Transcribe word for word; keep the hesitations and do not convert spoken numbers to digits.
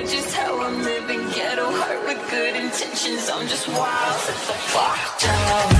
just how I'm living. Ghetto heart with good intentions. I'm just wild. Set the fuck down.